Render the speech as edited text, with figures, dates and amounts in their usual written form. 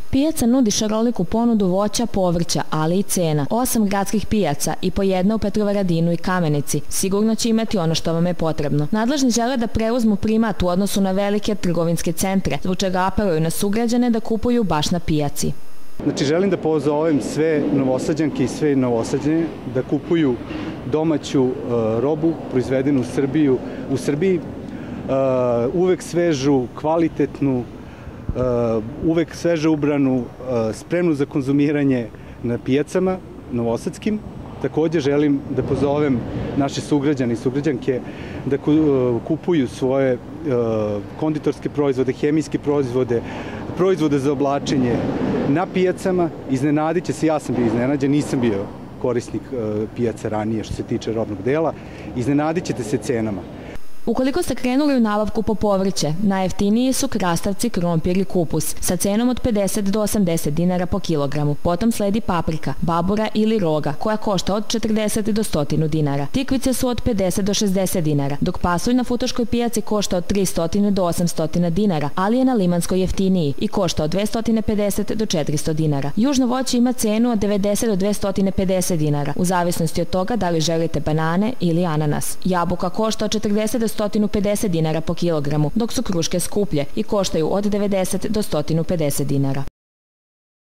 Pijaca nudi šaroliku ponudu voća, povrća, ali i cena. 8 gradskih pijaca i po jedna u Petrovaradinu i Kamenici sigurno će imati ono što vam je potrebno. Nadležni žele da preuzmu primat u odnosu na velike trgovinske centre, zbog čega apeluju na sugrađane da kupuju baš na pijaci. Znači, želim da pozovem sve Novosađanke i sve Novosađane da kupuju domaću robu proizvedenu u Srbiji, uvek svežu, kvalitetnu, uvek sveže ubranu, spremnu za konzumiranje na pijacama novosadskim. Takođe želim da pozovem naše sugrađane i sugrađanke da kupuju svoje konditorske proizvode, hemijske proizvode, proizvode za oblačenje na pijacama. Iznenadit će se, ja sam bio iznenađen, nisam bio korisnik pijaca ranije što se tiče robnog dela, iznenadit ćete se cenama. Ukoliko ste krenuli u nabavku po povrće, najjeftiniji su krastavci, krompir i kupus sa cenom od 50 do 80 dinara po kilogramu. Potom sledi paprika, babura ili roga koja košta od 40 do 100 dinara. Tikvice su od 50 do 60 dinara, dok pasulj na Futoškoj pijaci košta od 300 do 800 dinara, ali je na Limanskoj jeftiniji i košta od 250 do 400 dinara. Južno voće ima cenu od 90 do 250 dinara, u zavisnosti od toga da li želite banane ili ananas. Jabuka košta od 40 do 150 dinara po kilogramu, dok su kruške skuplje i koštaju od 90 do 150 dinara.